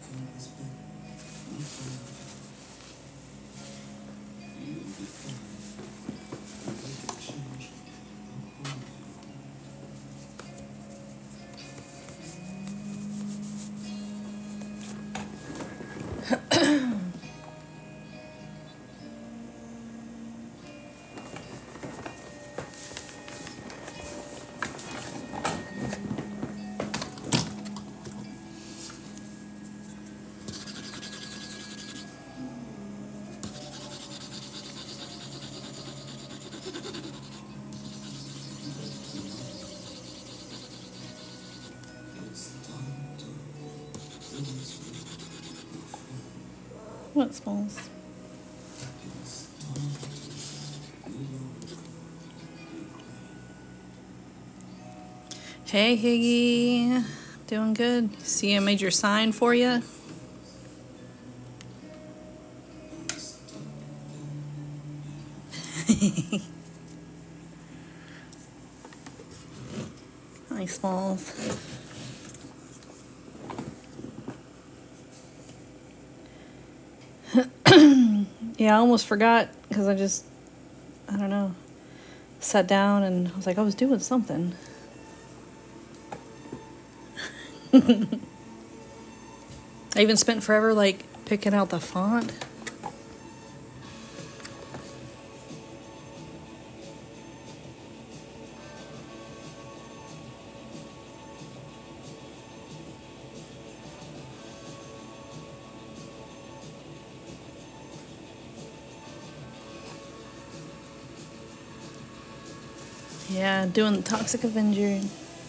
What smalls? Hey, Higgy. Doing good. See, I made your sign for you. Hi, Smalls. Yeah, I almost forgot because I don't know, sat down and I was like, I was doing something. I even spent forever like picking out the font. Yeah, doing the Toxic Avenger.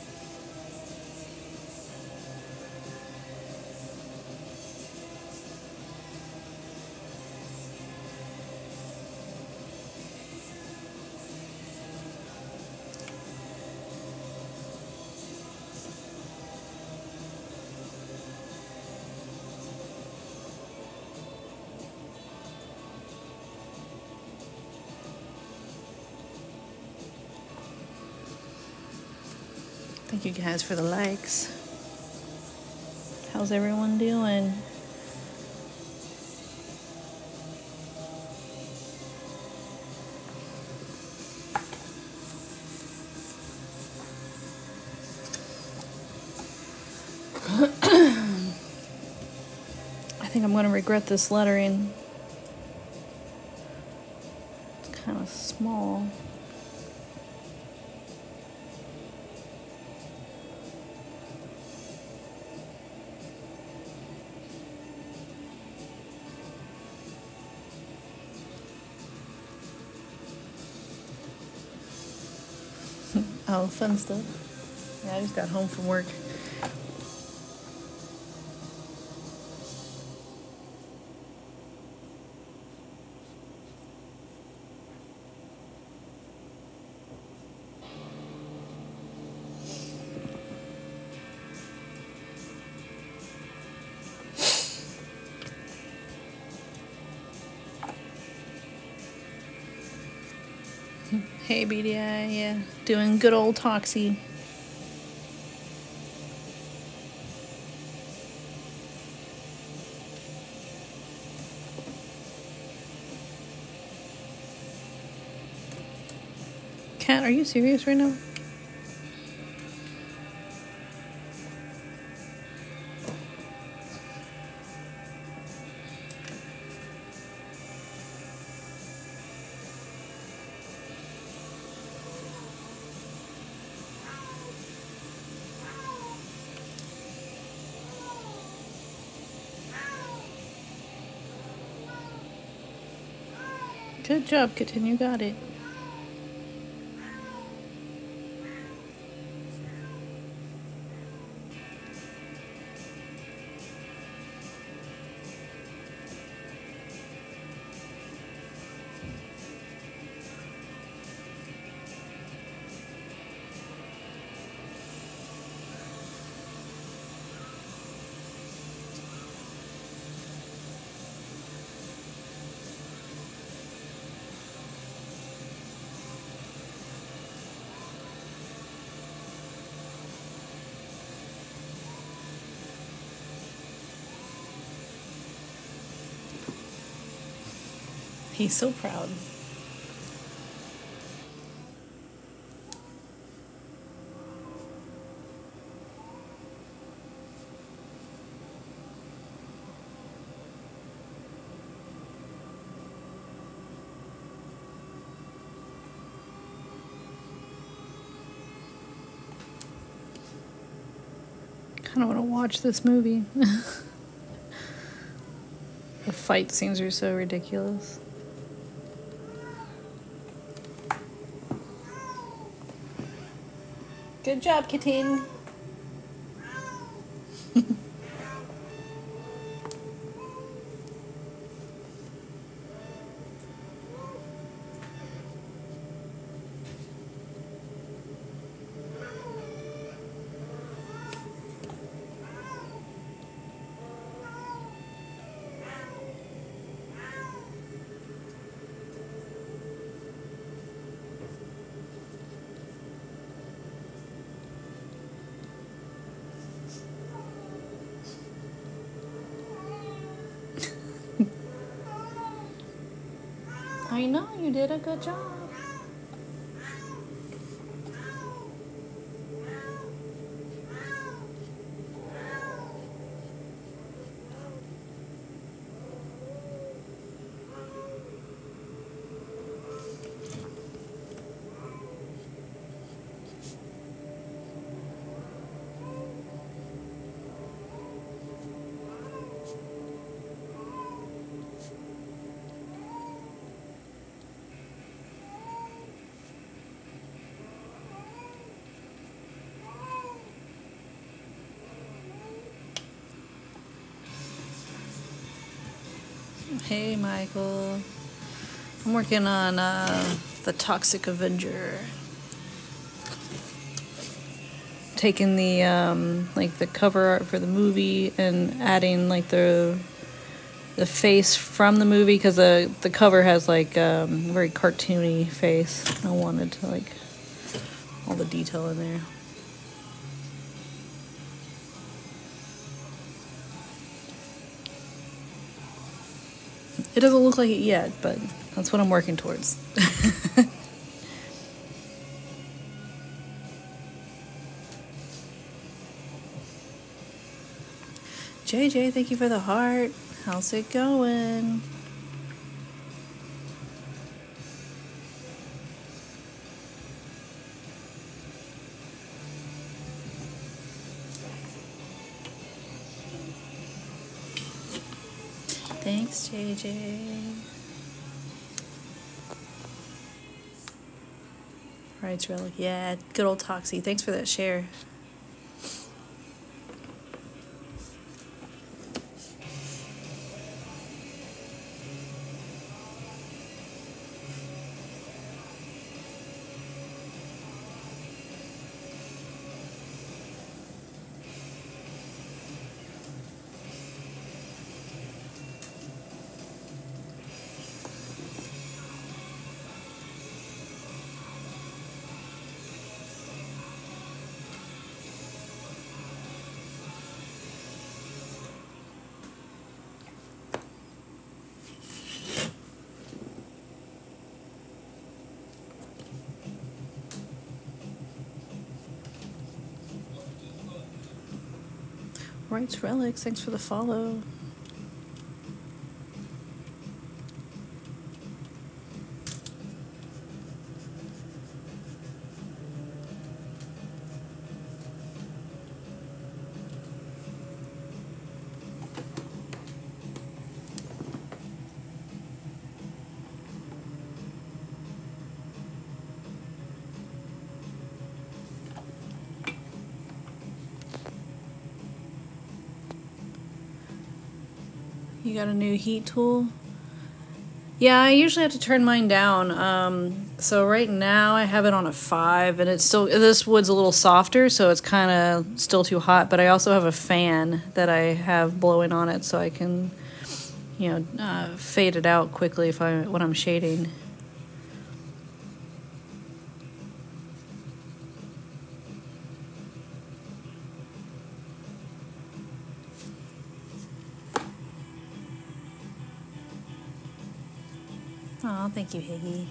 Thank you guys for the likes. How's everyone doing? I think I'm going to regret this lettering. It's kind of small. Oh, fun stuff. Yeah, I just got home from work. Hey, BDI, yeah. Doing good old Toxie. Kat, are you serious right now? Good job, Kitten, you got it. He's so proud. Kind of want to watch this movie. The fight scenes are so ridiculous. Good job, kitten. I know, you did a good job. Hey, Michael. I'm working on the Toxic Avenger. Taking the like the cover art for the movie and adding like the face from the movie, because the cover has like very cartoony face. I wanted to like all the detail in there. It doesn't look like it yet, but that's what I'm working towards. JJ, thank you for the heart. How's it going? Thanks, JJ. Right, Relic. Yeah, good old Toxie. Thanks for that share. Rights Relics, thanks for the follow. You got a new heat tool? Yeah, I usually have to turn mine down. So right now I have it on a 5, and it's still, this wood's a little softer, so it's kind of still too hot. But I also have a fan that I have blowing on it, so I can, fade it out quickly when I'm shading. Oh, thank you, Higgy.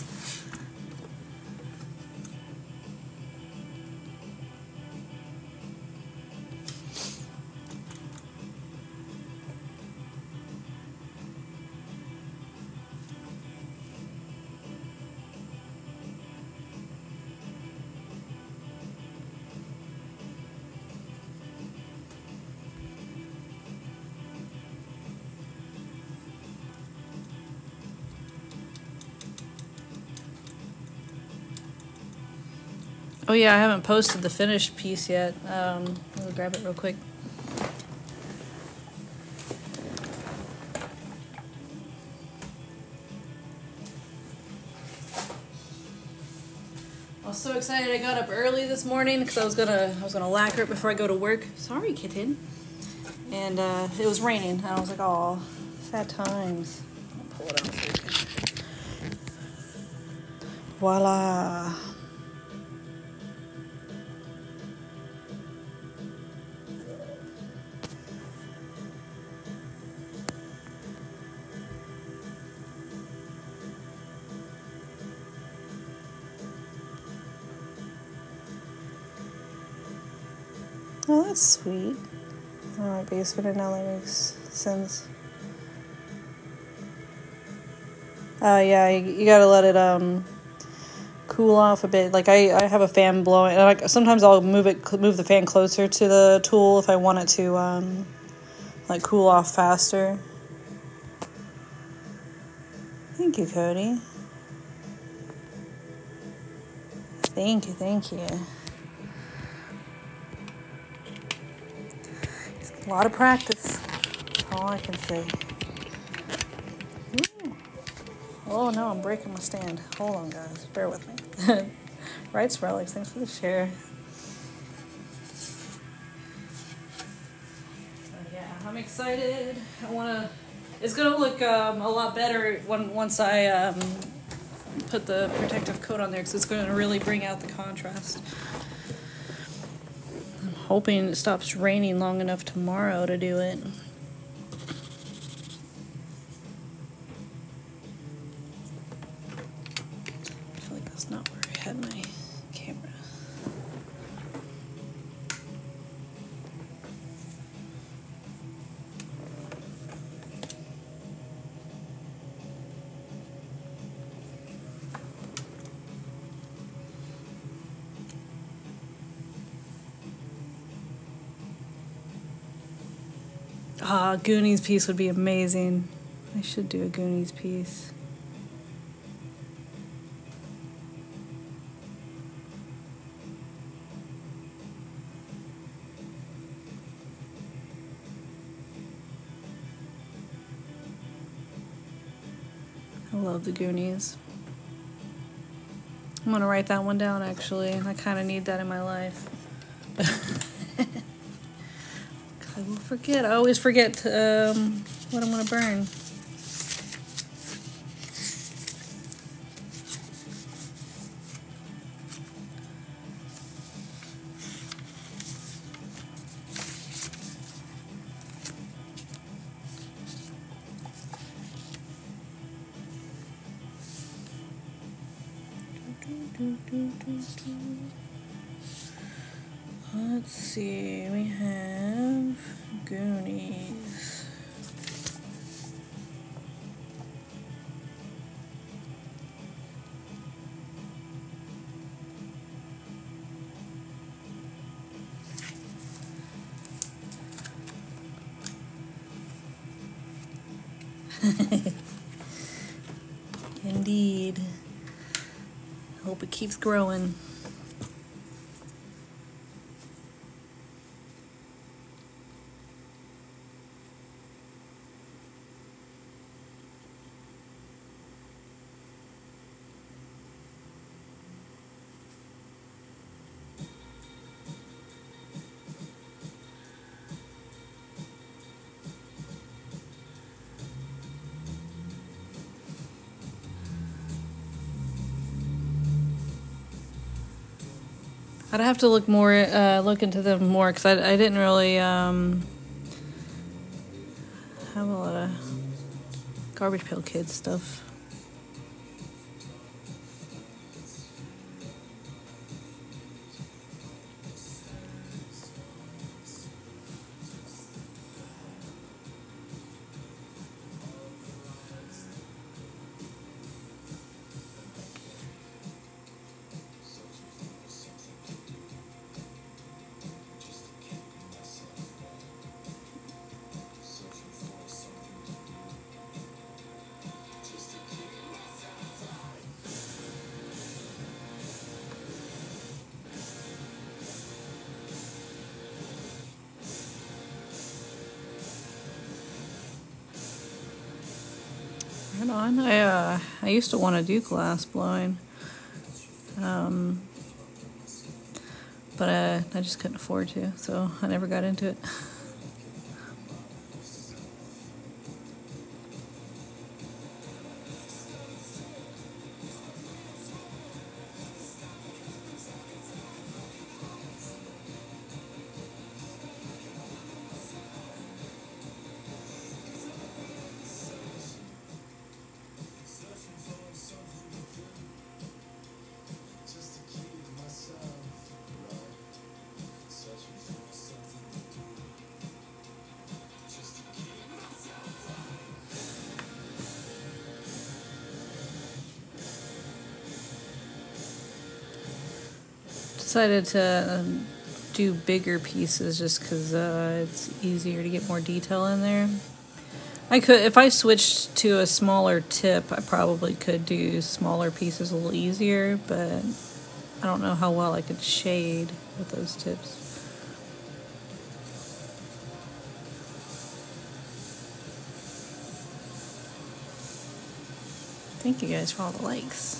Oh yeah, I haven't posted the finished piece yet. I'll grab it real quick. I was so excited I got up early this morning because I was gonna lacquer it before I go to work. Sorry, kitten. And it was raining. And I was like, oh, sad times. I'll pull it out so you can. Voila. Oh, that's sweet. Alright, basement, and now that makes sense. Yeah, you gotta let it cool off a bit. Like I have a fan blowing, and sometimes I'll move the fan closer to the tool if I want it to like cool off faster. Thank you, Cody. Thank you. A lot of practice. That's all I can say. Ooh. Oh no, I'm breaking my stand. Hold on, guys. Bear with me. Right, Sprelix, thanks for the share. Yeah, I'm excited. It's gonna look a lot better once I put the protective coat on there, because it's gonna really bring out the contrast. I'm hoping it stops raining long enough tomorrow to do it. I feel like that's not where I had my camera. Ah, Goonies piece would be amazing. I should do a Goonies piece. I love the Goonies. I'm gonna write that one down, actually. I kind of need that in my life. I will forget. I always forget what I'm gonna burn. Let's see, we have Goonies. Indeed. Hope it keeps growing. I'd have to look into them more, because I didn't really have a lot of Garbage Pail Kids stuff. Right on. I used to want to do glass blowing, but I just couldn't afford to, so I never got into it. Decided to do bigger pieces just because it's easier to get more detail in there. I could, if I switched to a smaller tip, I probably could do smaller pieces a little easier, but I don't know how well I could shade with those tips. Thank you guys for all the likes.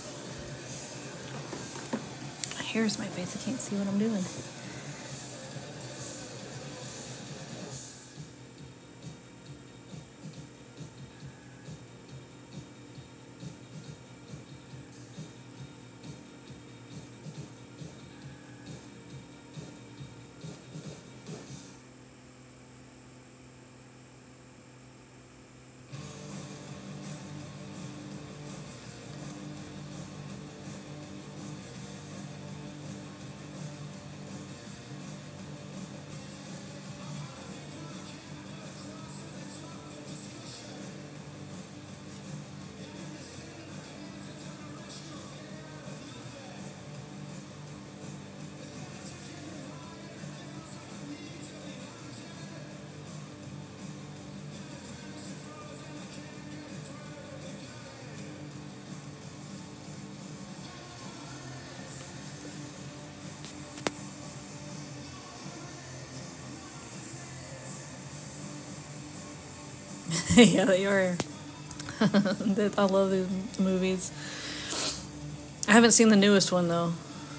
My hair's my face, I can't see what I'm doing. Yeah, they are. I love these movies. I haven't seen the newest one though.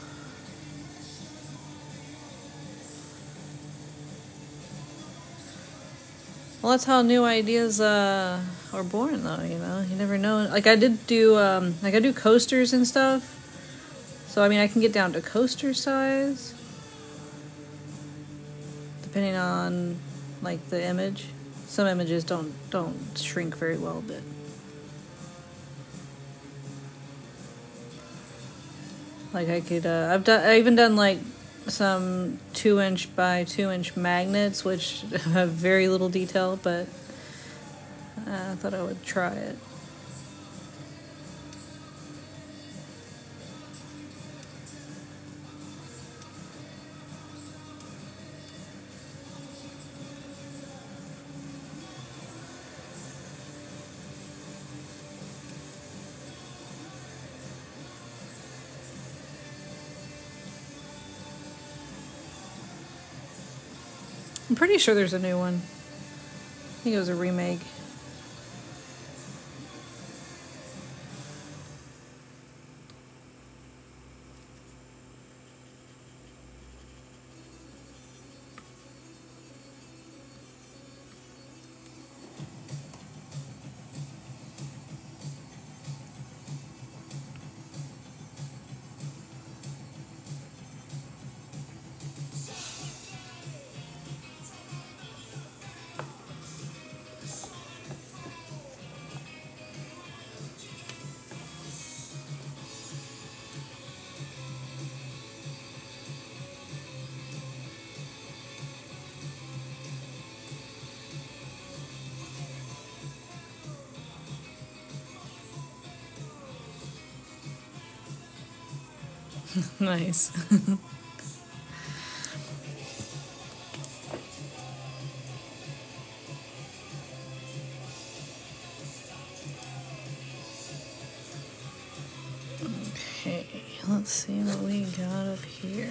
Well, that's how new ideas are born, though. You know, you never know. Like I do coasters and stuff. So I mean, I can get down to coaster size, depending on like the image. Some images don't shrink very well, but like I could. I even done like some 2-inch by 2-inch magnets, which have very little detail, but I thought I would try it. I'm pretty sure there's a new one. I think it was a remake. Nice. Okay, let's see what we got up here.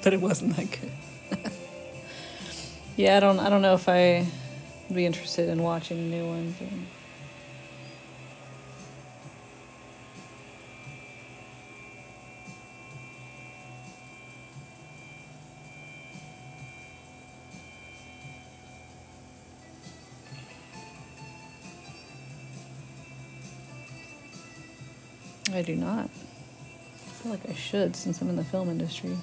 but it wasn't that good. Yeah, I don't know if I would be interested in watching a new one. I do not. I feel like I should since I'm in the film industry.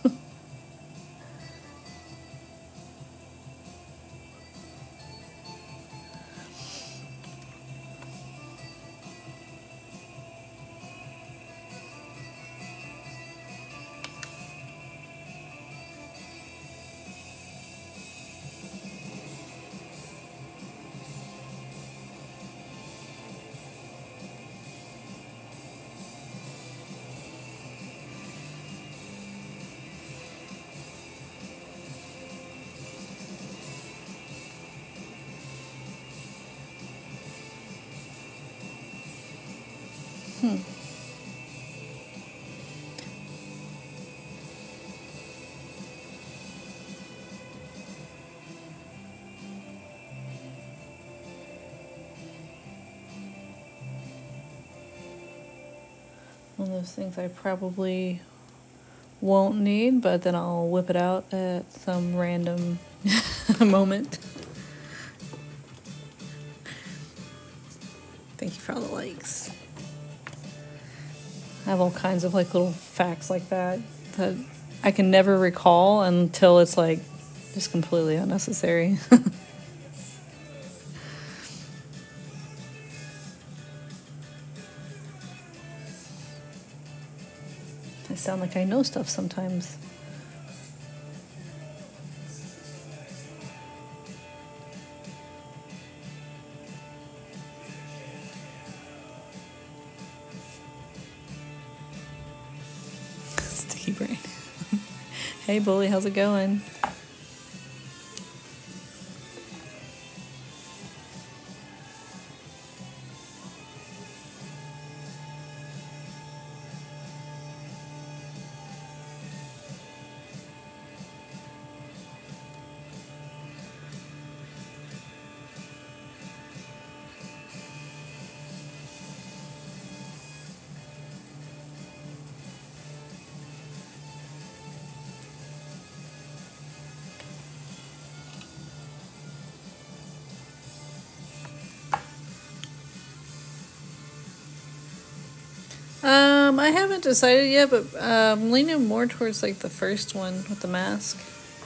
One of those things I probably won't need, but then I'll whip it out at some random moment. Thank you for all the likes. I have all kinds of like little facts like that I can never recall until it's like just completely unnecessary. I sound like I know stuff sometimes. Sticky brain. Hey, Bully, how's it going? I haven't decided yet, but I'm leaning more towards like the first one with the mask.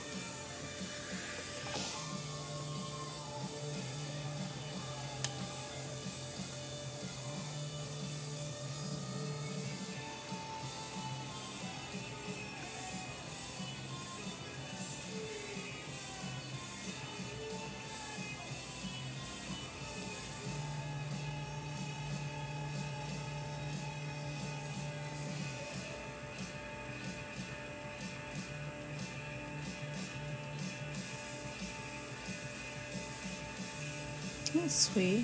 That's sweet.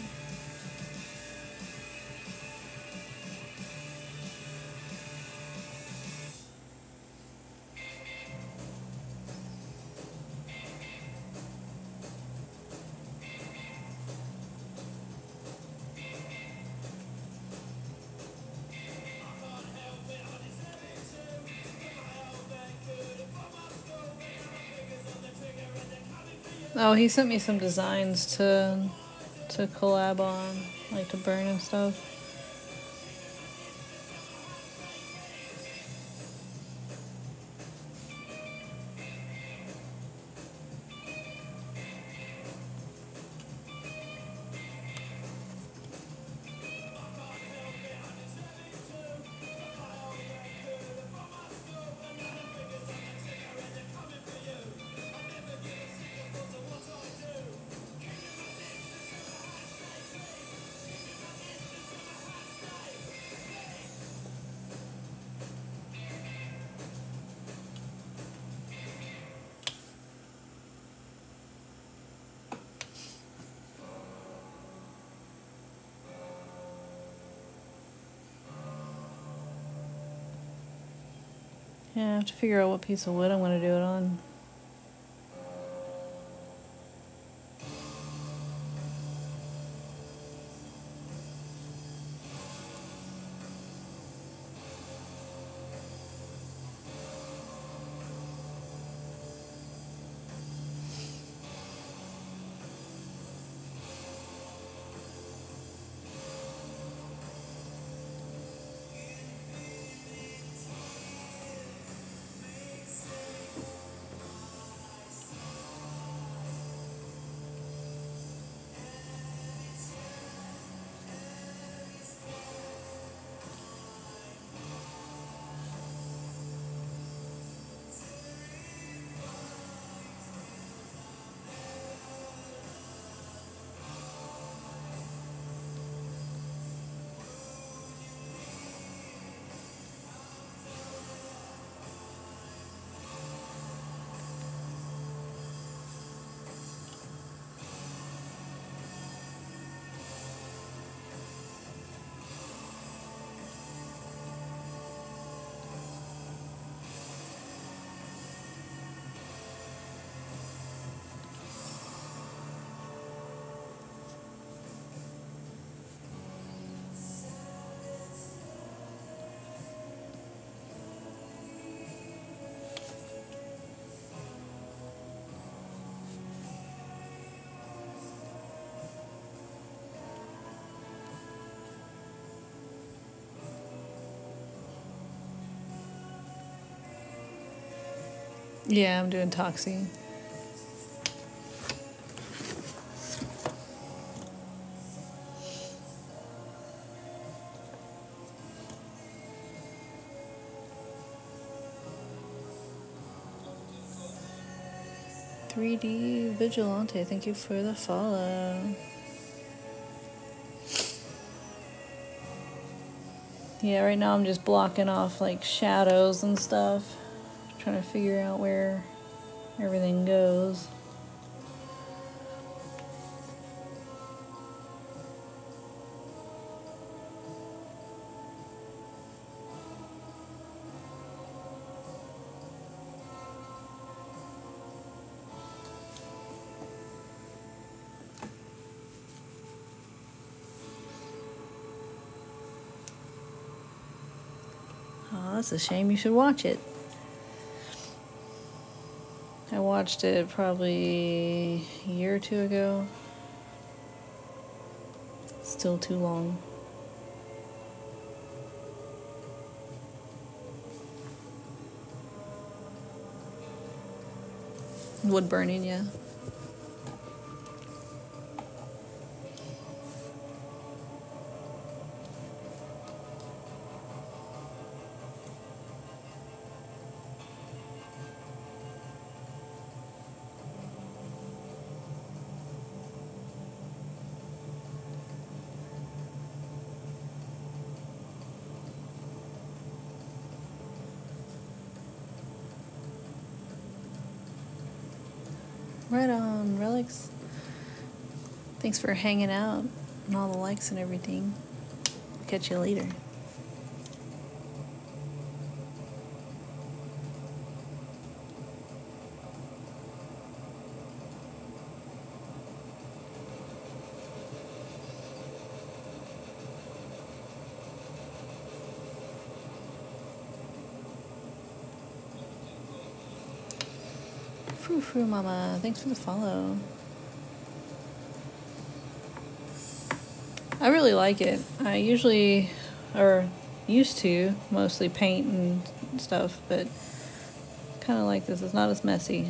Oh, he sent me some designs to collab on, like to burn and stuff. Yeah, I have to figure out what piece of wood I'm going to do it on. Yeah, I'm doing Toxie. "3D Vigilante, thank you for the follow." Yeah, right now I'm just blocking off like shadows and stuff. Trying to figure out where everything goes. Oh, that's a shame. You should watch it. I watched it probably a year or two ago. Still too long. Wood burning, yeah. Right on, Relics. Thanks for hanging out and all the likes and everything. Catch you later. Frou Frou Mama, thanks for the follow. I really like it. I usually, or used to, mostly paint and stuff, but kind of like this. It's not as messy.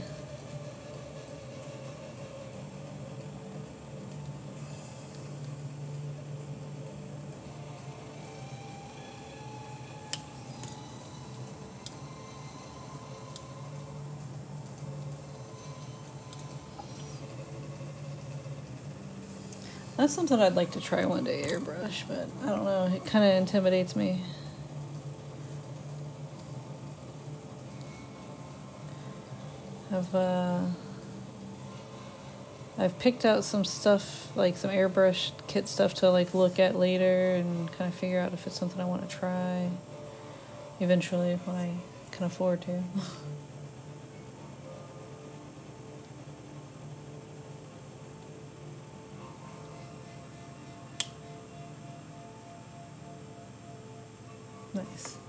That's something I'd like to try one day, airbrush, but I don't know. It kind of intimidates me. I've picked out some stuff, like some airbrush kit stuff to like look at later and kind of figure out if it's something I want to try eventually when I can afford to. Nice.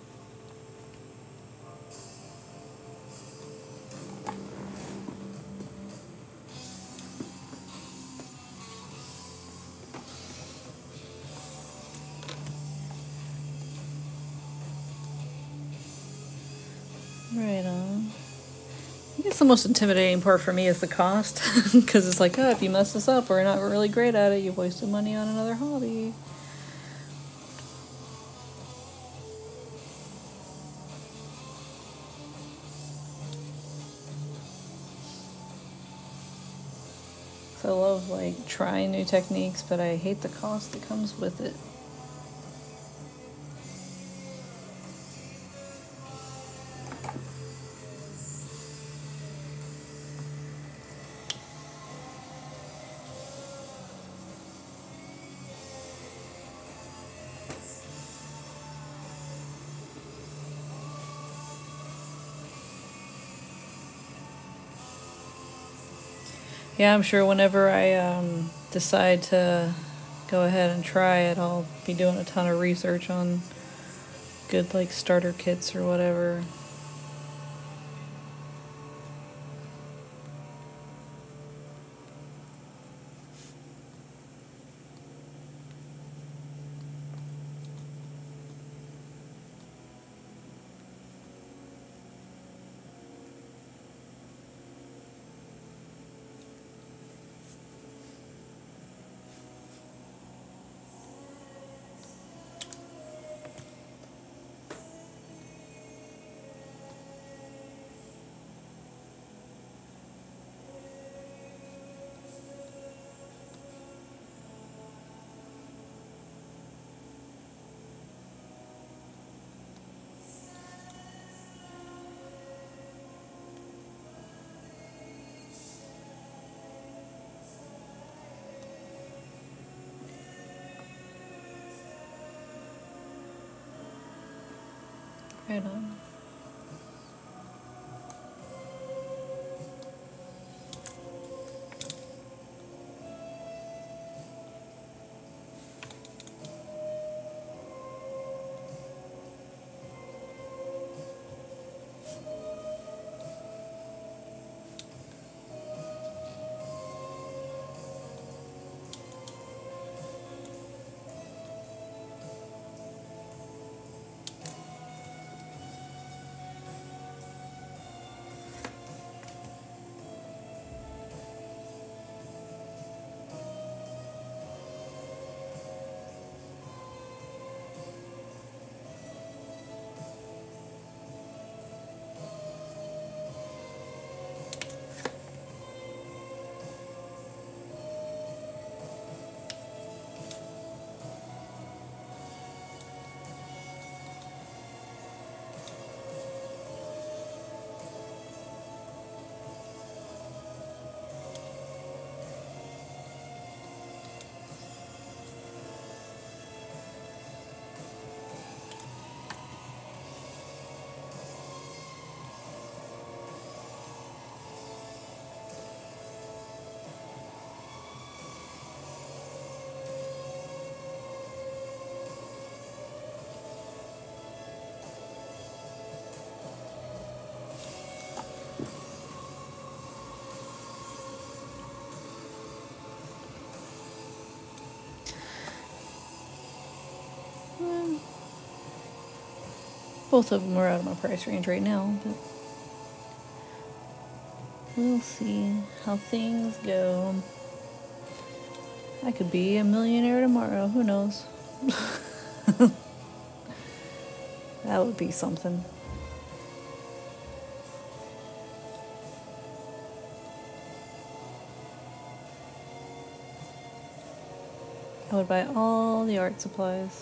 Right on. I guess the most intimidating part for me is the cost, because it's like, oh, if you mess this up or you're not really great at it, you've wasted money on another hobby. So I love like trying new techniques, but I hate the cost that comes with it. Yeah, I'm sure whenever I decide to go ahead and try it, I'll be doing a ton of research on good like starter kits or whatever. Right on. Both of them are out of my price range right now, but we'll see how things go. I could be a millionaire tomorrow, who knows? That would be something. I would buy all the art supplies.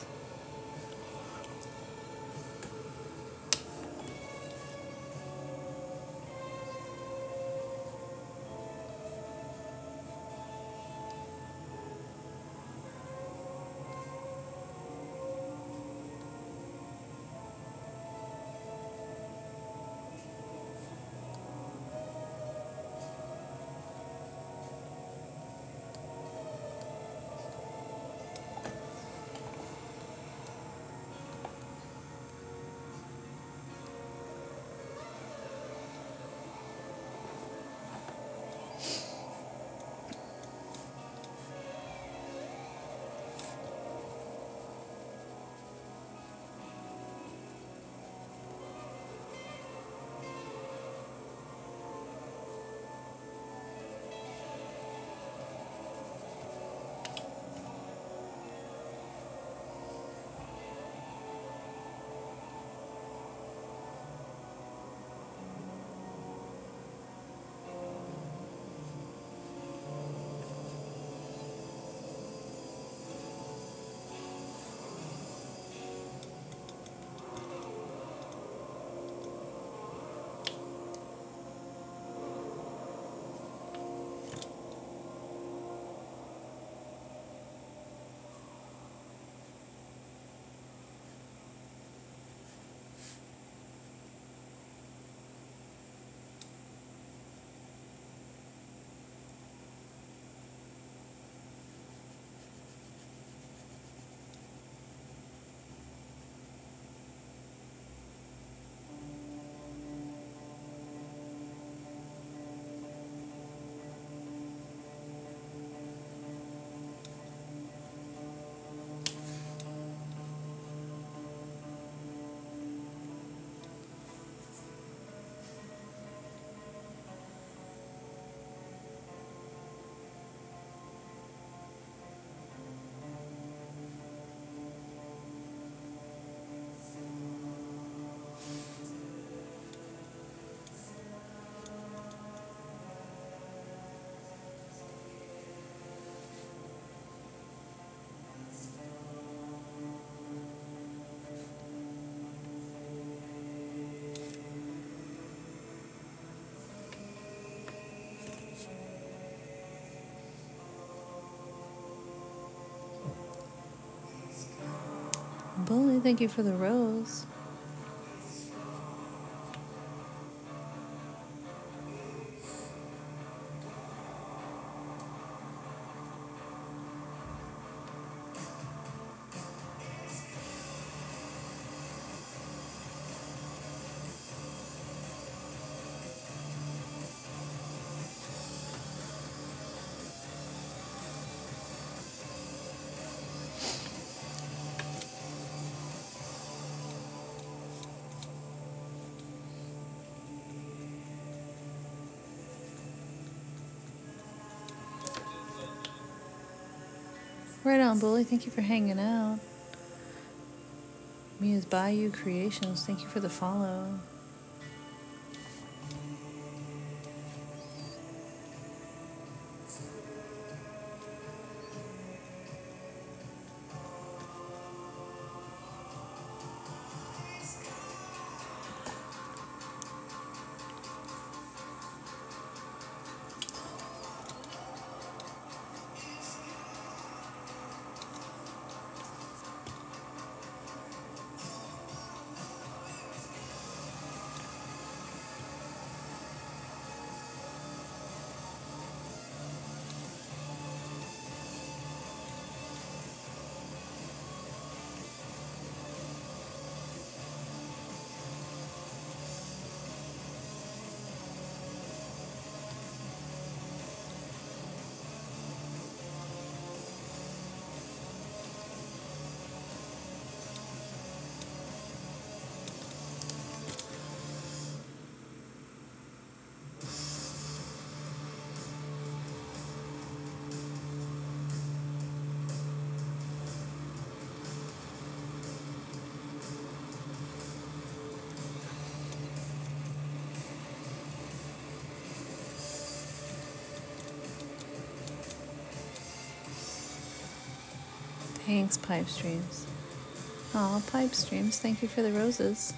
Bully, thank you for the rose. Right on, Bully. Thank you for hanging out. Mia's Bayou Creations. Thank you for the follow. Thanks, Pipe Streams. Aw, Pipe Streams, thank you for the roses.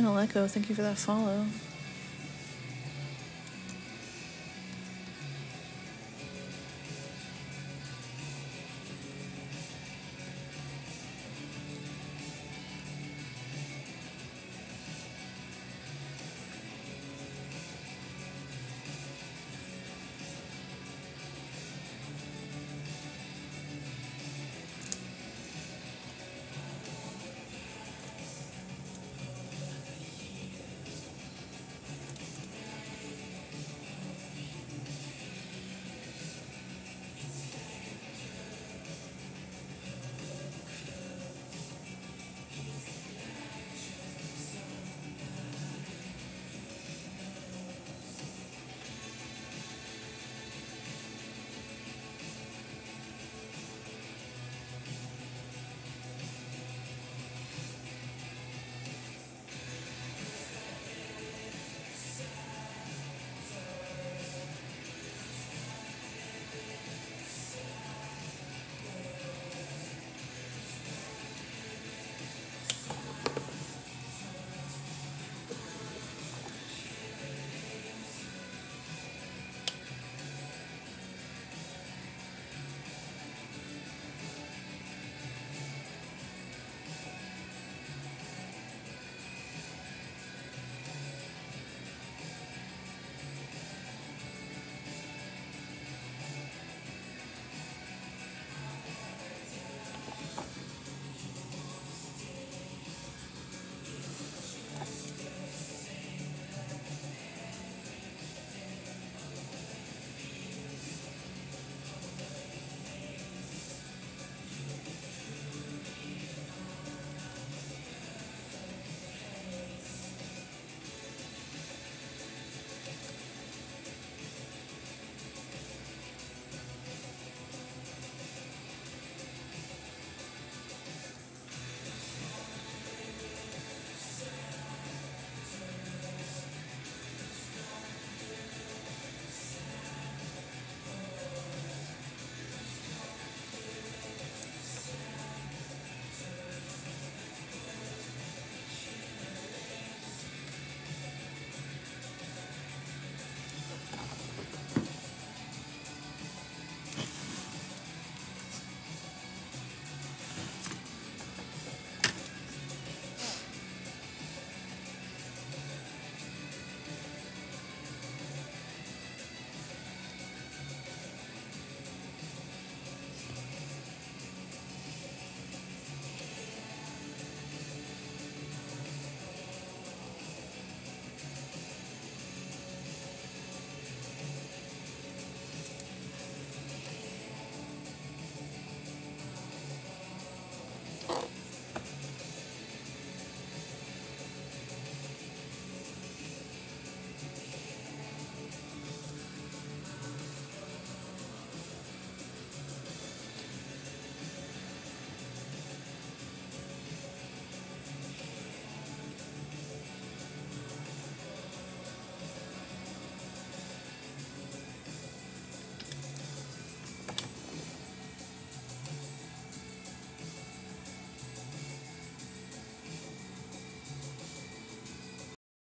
Final Echo, thank you for that follow.